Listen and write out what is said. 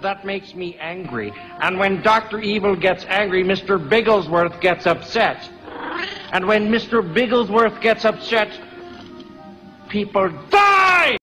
that makes me angry. And when Dr. Evil gets angry, Mr. Bigglesworth gets upset. And when Mr. Bigglesworth gets upset, people die!